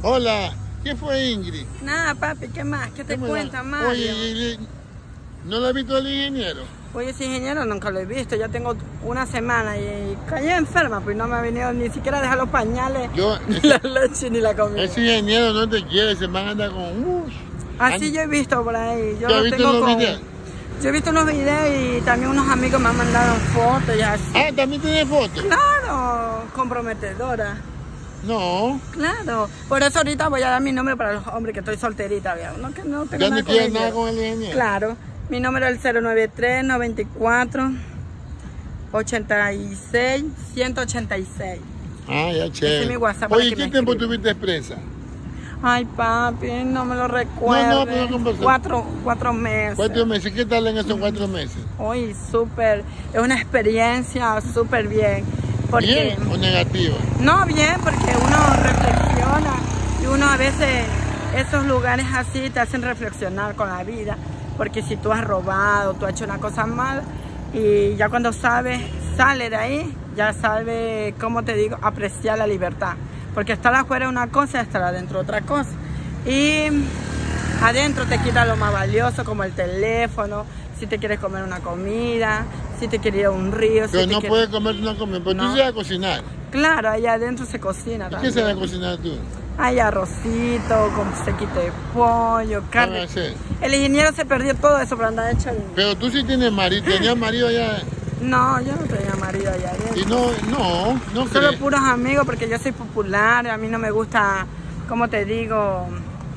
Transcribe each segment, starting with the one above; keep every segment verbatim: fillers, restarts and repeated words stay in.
Hola, ¿qué fue Ingrid? Nada, papi, ¿qué más? ¿Qué te cuenta, Mario? Oye, ¿no lo ha visto el ingeniero? Oye, ese ingeniero nunca lo he visto, ya tengo una semana y caí enferma, pues no me ha venido ni siquiera a dejar los pañales, Yo, ni ese, la leche, ni la comida. Ese ingeniero no te quiere, se van a andar con... Uh, Así yo he visto por ahí. Yo ¿Tú has lo visto tengo los con... videos? Yo he visto unos videos y también unos amigos me han mandado fotos y así. Ah, ¿también tiene fotos? Claro, comprometedora. No. Claro, por eso ahorita voy a dar mi número para los hombres, que estoy solterita, ¿vea? No, que no tengo ¿Ya nada no quieres con nada ellos. con el ingeniero? Claro, mi número es el cero nueve tres, noventa y cuatro, ochenta y seis, ciento ochenta y seis. Ah, ya, chévere. Ese es mi WhatsApp para Oye, que ¿qué me tiempo escriban. tuviste presa? Ay, papi, no me lo recuerdo. No, no, pero no conversamos. Cuatro, cuatro meses. Cuatro meses, ¿qué tal en esos cuatro meses? Uy, súper, es una experiencia súper bien. Porque, ¿Bien o negativa? No, bien, porque uno reflexiona y uno a veces, esos lugares así te hacen reflexionar con la vida. Porque si tú has robado, tú has hecho una cosa mala y ya cuando sabes, sale de ahí, ya sabes, ¿cómo te digo?, apreciar la libertad. Porque estar afuera es una cosa y estar adentro otra cosa. Y adentro te quita lo más valioso, como el teléfono, si te quieres comer una comida, si te quieres ir a un río. Pero si no te puedes quieres... comer una comida, pero No. tú sabes cocinar. Claro, allá adentro se cocina ¿Y también. qué sabes cocinar tú? Hay arrocito, con sequito de pollo, carne. Ah, sí. El ingeniero se perdió todo eso para andar hecho el... Pero tú sí tienes marido, tenías marido allá. No, yo no tenía marido allá adentro. Y no, no, no Solo crees. puros amigos porque yo soy popular, a mí no me gusta, como te digo,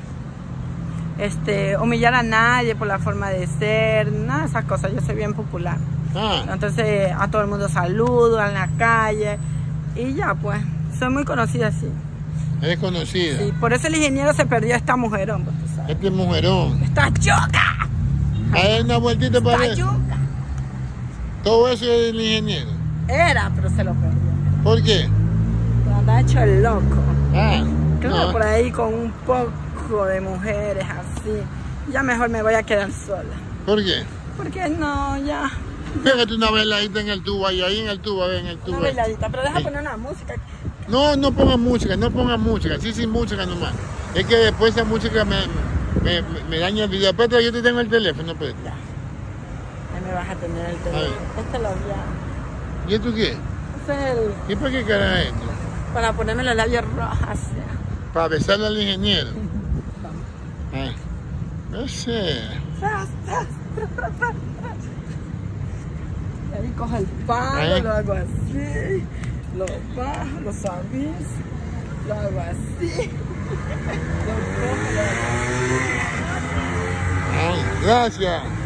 este, humillar a nadie por la forma de ser, nada de esas cosas, yo soy bien popular. Ah, Entonces a todo el mundo saludo en la calle y ya pues, soy muy conocida así. eres conocida. Sí, por eso el ingeniero se perdió a esta mujerón, pues, tú sabes. Este mujerón. ¡Está choca! A ver una vueltita para ¡Está ver. choca! Todo eso es el ingeniero. Era, pero se lo perdió. ¿Por qué? Anda hecho el loco. Ah, Claro, no. por ahí con un poco de mujeres así. Ya mejor me voy a quedar sola. ¿Por qué? Porque no, ya. Pégate una bailadita en el tubo, ahí, ahí en el tubo, a ver, en el tubo. Una bailadita, pero deja Sí. poner una música. No, no pongas música, no pongas música, sí, sin música nomás. Es que después esa música me, me, me, me daña el video. Espérate, yo te tengo el teléfono, pues. Ya. Ahí me vas a tener el A teléfono. ver. Este lo ya. ¿Y esto qué? Este es el. ¿Y para qué cara es esto? Para ponerme los labios rojos así. Para besarle al ingeniero. Ah, no sé. Y ahí cojo el palo, Ahí. lo hago así. Lo bajo, lo suavizo. Lo hago así. Lo cojo, lo hago así. Ay, gracias.